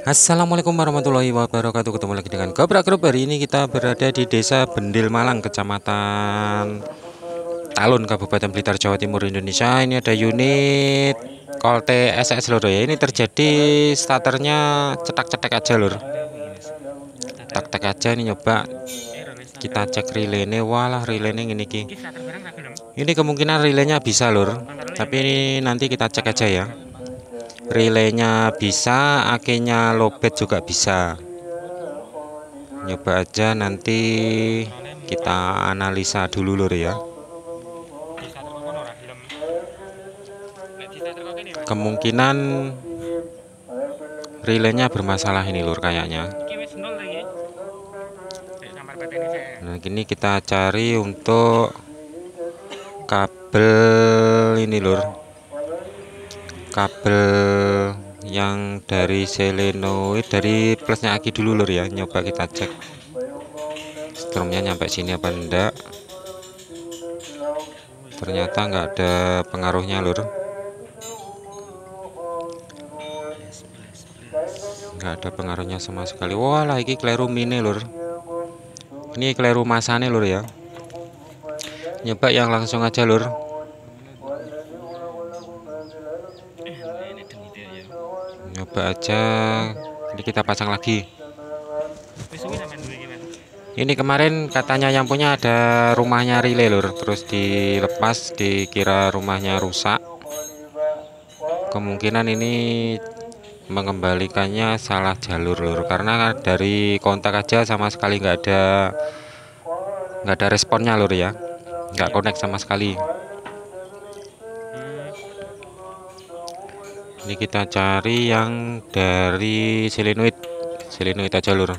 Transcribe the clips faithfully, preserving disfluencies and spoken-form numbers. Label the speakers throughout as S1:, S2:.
S1: Assalamualaikum warahmatullahi wabarakatuh. Ketemu lagi dengan Gobrak Group. Hari ini kita berada di Desa Bendil Malang, Kecamatan Talun, Kabupaten Blitar, Jawa Timur, Indonesia. Ini ada unit Colte S S lur ya. Ini terjadi starternya cetak-cetak aja lur. Cetak-cetak aja ini nyoba. Kita cek relaynya. Walah relaynya ini ki. Ini kemungkinan relaynya bisa lur. Tapi ini nanti kita cek aja ya. Relaynya bisa, akinya lowbat juga bisa. Nyoba aja nanti kita analisa dulu lur ya. Kemungkinan relaynya bermasalah ini lur kayaknya. Nah ini kita cari untuk kabel ini lur, kabel yang dari selenoid, dari plusnya aki dulu lur ya. Nyoba kita cek strumnya nyampe sini apa enggak. Ternyata enggak ada pengaruhnya lur, enggak ada pengaruhnya sama sekali. Wah lagi kleru mini lur, ini kleru masane lur ya. Nyoba yang langsung aja lur. Nyoba aja, ini kita pasang lagi. Ini kemarin katanya yang punya ada rumahnya relay lur, terus dilepas dikira rumahnya rusak. Kemungkinan ini mengembalikannya salah jalur lur, karena dari kontak aja sama sekali nggak ada nggak ada responnya lur ya, nggak connect sama sekali. Ini kita cari yang dari selenoid, selenoid aja lur.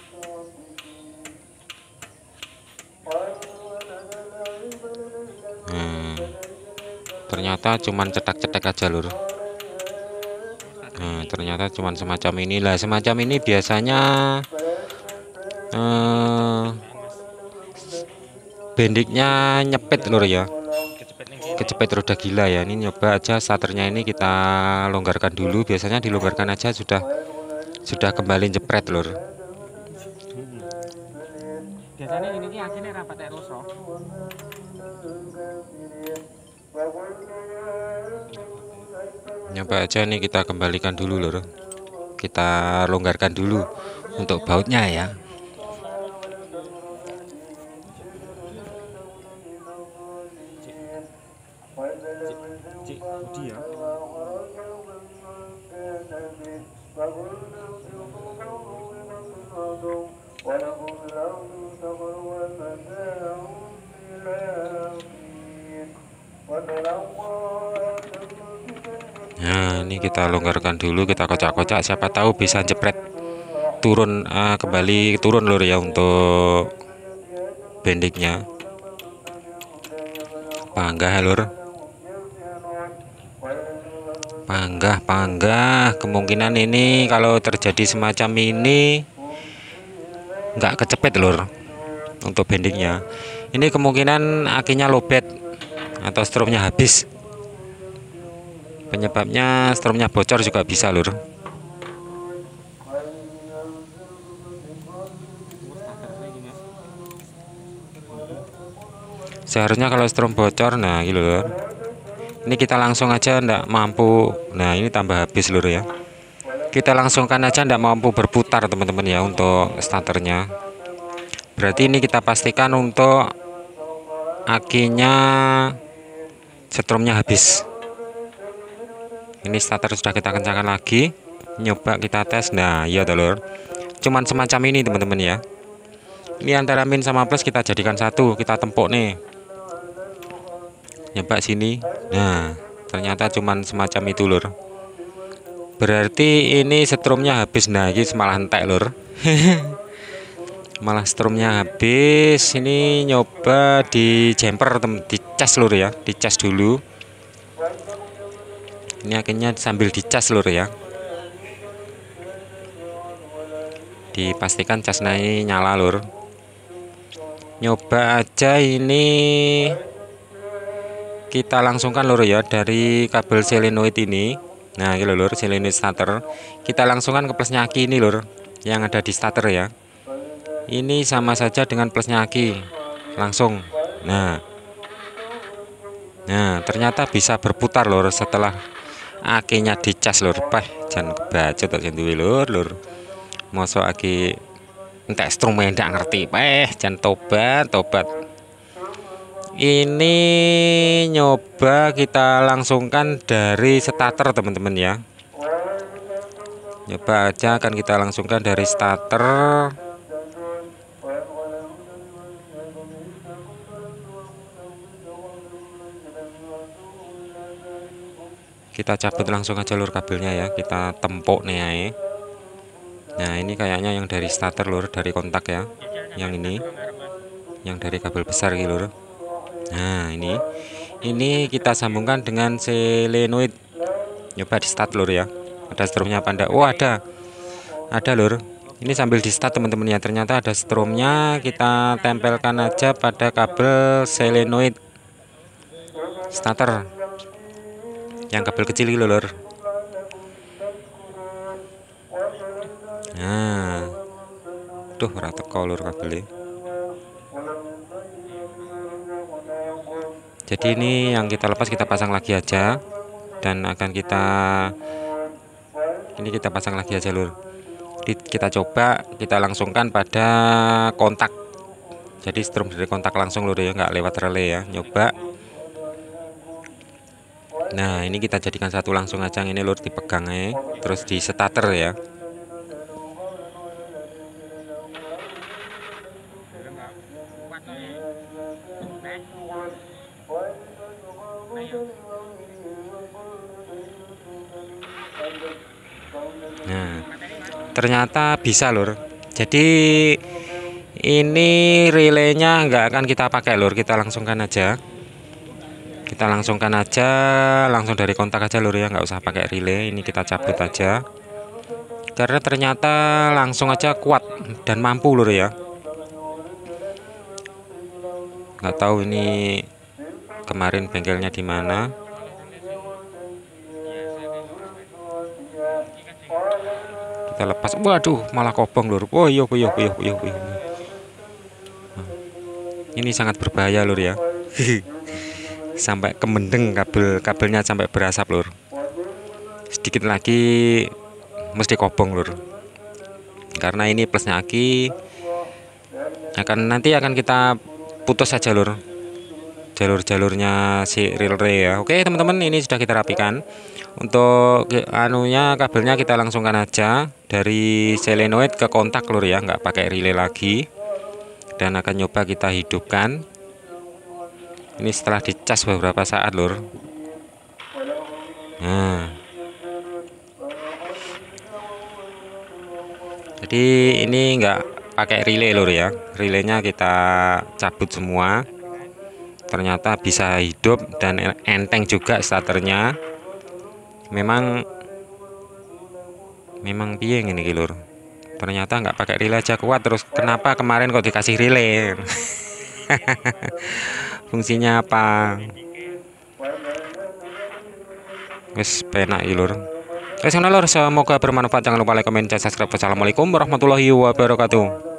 S1: Nah, ternyata cuman cetak-cetak aja lur. Nah, ternyata cuman semacam inilah, semacam ini biasanya eh, bendiknya nyepet lur ya, kecepet roda gila ya. Ini nyoba aja starternya ini kita longgarkan dulu. Biasanya dilonggarkan aja sudah sudah kembali jepret lur.
S2: Biasanya ini akhirnya rapat rusuh.
S1: Nyoba aja nih kita kembalikan dulu lur, kita longgarkan dulu untuk bautnya ya. Nah ini kita longgarkan dulu, kita kocak-kocak, siapa tahu bisa jepret turun, uh, kembali turun lur ya untuk bendiknya. Panggah lur, panggah panggah. Kemungkinan ini kalau terjadi semacam ini nggak kecepet lur untuk bendiknya. Ini kemungkinan akinya lowbat atau strumnya habis. Penyebabnya strumnya bocor juga bisa lur. Seharusnya kalau strum bocor, nah gitu lur. Ini kita langsung aja ndak mampu. Nah ini tambah habis lur ya. Kita langsungkan aja ndak mampu berputar teman-teman ya untuk starternya. Berarti ini kita pastikan untuk akinya strumnya habis. Ini starter sudah kita kencangkan lagi. Nyoba kita tes. Nah iya lur, cuman semacam ini teman-teman ya. Ini antara min sama plus kita jadikan satu, kita tempuk nih. Nyoba sini. Nah ternyata cuman semacam itu lur. Berarti ini strumnya habis. Nah ini malah entek lur. Malah strumnya habis. Ini nyoba di jumper, di cas lur ya, di cas dulu. Ini akhirnya sambil dicas lur ya, dipastikan casnya ini nyala lur. Nyoba aja ini kita langsungkan lur ya dari kabel selenoid ini. Nah ini lur, solenoid starter. Kita langsungkan ke plusnya aki ini lur, yang ada di starter ya. Ini sama saja dengan plusnya aki, langsung. Nah Nah ternyata bisa berputar lur setelah akinya dicas lur. Pah jangan kebaca tak sentuh lur lur. Mosok aki entek instrumen ndak ngerti. Peh jangan tobat tobat. Ini nyoba kita langsungkan dari starter teman-teman ya. Nyoba aja akan kita langsungkan dari starter. Kita cabut langsung aja lur kabelnya ya, kita tempok nih ya. Nah ini kayaknya yang dari starter lur, dari kontak ya, yang ini yang dari kabel besar gitu lur. Nah ini ini kita sambungkan dengan solenoid. Nyoba di start lur ya, ada stromnya apa enggak? Oh ada ada lur. Ini sambil di start teman-teman ya, ternyata ada stromnya. Kita tempelkan aja pada kabel solenoid starter yang kabel kecil gitu lur. Nah tuh ora teko lur kabelnya. Jadi ini yang kita lepas kita pasang lagi aja, dan akan kita ini kita pasang lagi aja lur. Kita coba kita langsungkan pada kontak, jadi strom dari kontak langsung lur ya, nggak lewat relay ya. Nyoba. Nah ini kita jadikan satu langsung aja ini lur, dipegang ya, terus di starter ya. Nah ternyata bisa lur. Jadi ini relaynya nggak akan kita pakai lur, kita langsungkan aja. Kita langsungkan aja langsung dari kontak aja lur ya, nggak usah pakai relay. Ini kita cabut aja karena ternyata langsung aja kuat dan mampu lur ya. Nggak tahu ini kemarin bengkelnya di mana. Kita lepas, waduh malah kobong lur. Oh iya iya iya iya iya. Ini sangat berbahaya lur ya. Sampai kemendeng kabel kabelnya sampai berasap lur. Sedikit lagi mesti kobong lur. Karena ini plusnya aki. Akan nanti akan kita putus saja lur jalur-jalurnya si relay ya. Oke teman-teman, ini sudah kita rapikan. Untuk anunya kabelnya kita langsungkan aja dari solenoid ke kontak lur ya, nggak pakai relay lagi. Dan akan nyoba kita hidupkan. Ini setelah dicas beberapa saat lur. Nah jadi ini nggak pakai relay lur ya, relaynya kita cabut semua. Ternyata bisa hidup dan enteng juga starternya. Memang memang piye ini lur. Ternyata nggak pakai relay aja kuat, terus kenapa kemarin kok dikasih relay? Fungsinya apa? Wes penak iki lur. Wes ngono lur, semoga bermanfaat. Jangan lupa like, comment, dan subscribe. Wassalamualaikum warahmatullahi wabarakatuh.